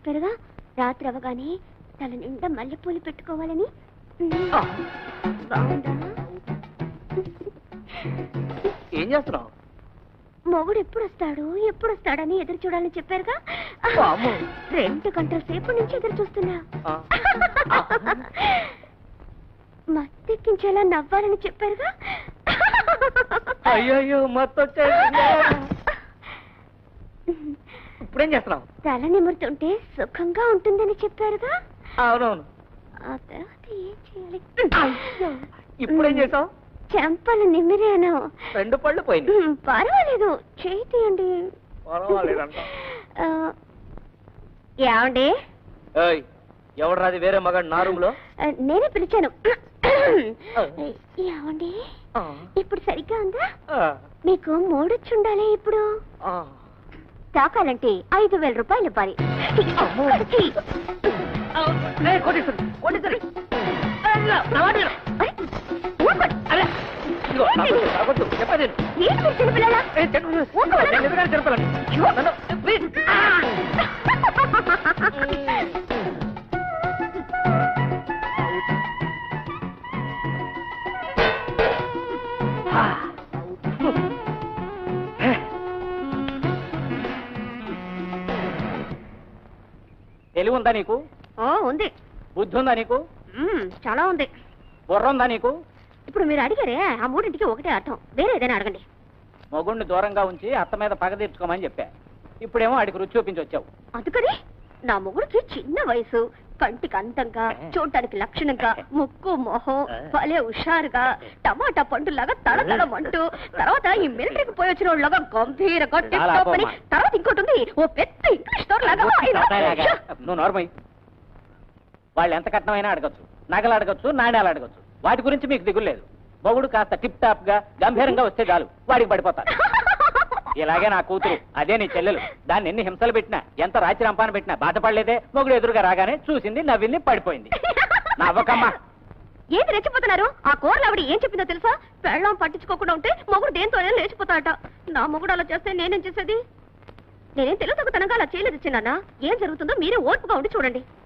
చెప్పారుగా రాత్రి అవగానే తల నిండా మల్లెపూలు పెట్టుకోవాలని. బాగుందా? ఏం చేస్తున్నావు? మొగుడు ఎప్పుడు వస్తాడని ఎదురు చూడాలని చెప్పారుగా. 2 గంటల సేపు నుంచి ఎదురు చూస్తున్నా. మత్తెక్కించేలా నవ్వాలని చెప్పారుగా. అయ్యో మత్తొచ్చే. ఇప్పుడేం చేస్తున్నావు? తల నిమురుతుంటే సుఖంగా ఉంటుందని చెప్పారుగా. అవునవును. ఆ తర్వాత ఏం చేయాలి? ఇప్పుడేం చేసావు? చెంపలు నిమిరాను. 2 పళ్ళు పోయింది. పర్వాలేదు, చేయి తీయండి. ఏమండి? ఎవడ్రాది వేరే మగాడు నా రూమ్ లో? నేనే పిలిచాను. ఏమండి ఇప్పుడు సరిగ్గా ఉందా? మీకు మూడొచ్చుండాలి. ఇప్పుడు తాకాలంటే 5,000 రూపాయలు ఇవ్వాలి. తెలివి ఉందా నీకు? ఉంది. బుద్ధి ఉందా నీకు? చాలా ఉంది. బుర్ర ఉందా నీకు? ఇప్పుడు మీరు అడిగారే ఆ 3ంటికి ఒకటే అర్థం, వేరే ఏదైనా అడగండి. మొగుణ్ణి దూరంగా ఉంచి అత్త మీద పగ తీర్చుకోమని చెప్పా. ఇప్పుడేమో ఆడికి రుచి చూపించి వచ్చావు. అందుకని నా మొగుడికి చిన్న వయసు, కంటికి అందంగా, చూడటానికి లక్షణంగా, ముక్కు మొహం భలే హుషారుగా, టమాటా పండులాగా తడతడమంటూ, తర్వాత ఈ మిలిటరీకి పోయి వచ్చిన వాళ్ళగా గంభీరంగా టిప్ టాప్ అని, తర్వాత ఇంకోటి ఉంది ఓ పెద్ద ఇంగ్లీష్ లాగా. నువ్వు నార్మల్. వాళ్ళు ఎంత కట్నమైనా అడగచ్చు, నగలు అడగచ్చు, నాణ్యాలు అడగచ్చు. వాటి గురించి మీకు దిగులేదు. మొగుడు కాస్త టిప్ టాప్ గా గంభీరంగా వస్తే చాలు, వాడికి పడిపోతారు. ఇలాగే నా కూతురు, అదే నీ చెల్లెలు. దాన్ని ఎన్ని హింసలు పెట్టినా, ఎంత రాచి రంపాన పెట్టినా బాధపడలేదే. మొగుడు ఎదురుగా రాగానే చూసింది, నవ్వింది, పడిపోయింది. నవ్వకమ్మా. ఏది రెచ్చిపోతున్నారు? ఆ కూరలు ఆవిడ ఏం చెప్పిందో తెలుసా? పెళ్ళం పట్టించుకోకుండా ఉంటే మొగుడు దేంతోనే లేచిపోతాడట. నా మొగుడు అలా చేస్తే నేనేం చేసేది? నేనేం తెలుగు తగుతనంగా అలా చేయలేదు చిన్నాన్న. ఏం జరుగుతుందో మీరే ఓర్పుగా ఉండి చూడండి.